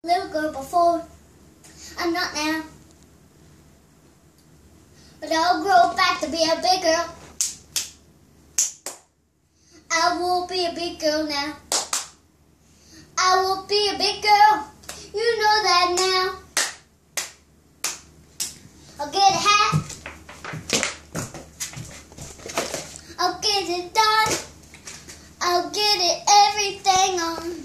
Little girl before, I'm not now. But I'll grow back to be a big girl. I will be a big girl now. I will be a big girl. You know that now. I'll get a hat. I'll get it done. I'll get it everything on.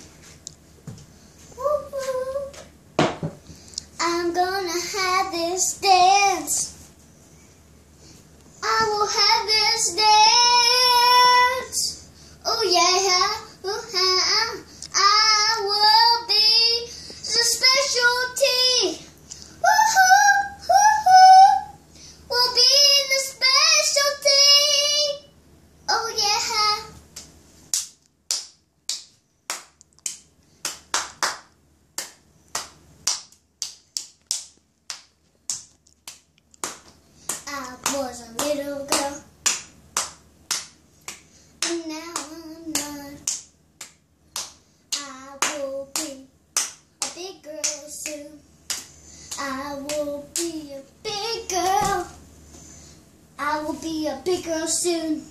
Woo-hoo. I'm gonna have this dance. I will have this dance. Oh yeah, I will be the specialty. Woo-hoo, woo-hoo. We'll be the specialty. Oh yeah. I was a little girl, and now I'm not. I will be a big girl soon. I will be a big girl. I will be a big girl soon.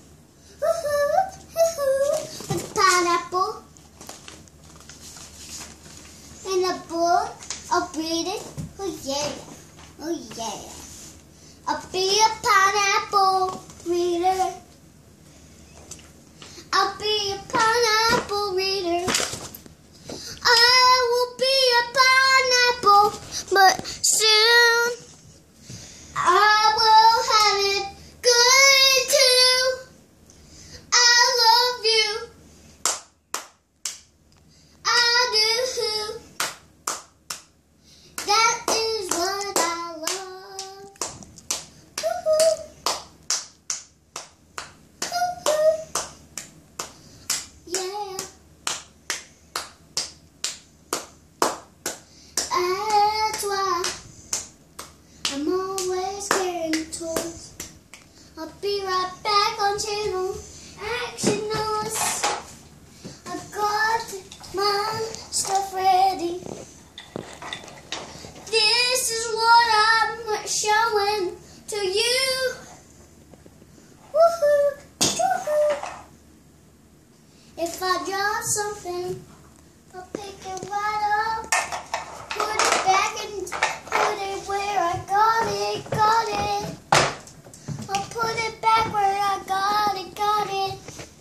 A pineapple and a book. I'll read it. Oh yeah, oh yeah. I'll be a pineapple reader. I'll be a pineapple reader. I will be a pineapple, but soon I will have it good too. I love you. I do. That is what I love. Yeah. That's why I'm always carrying toys. I'll be right back on channel Action News. I got my stuff ready. This is what I'm showing to you. Woohoo! Woohoo! If I draw something, I'll pick it right up, put it back and put it where I got it, I'll put it back where I got it.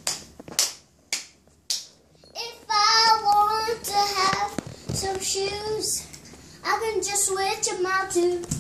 If I want to have some shoes, I can just switch them out too.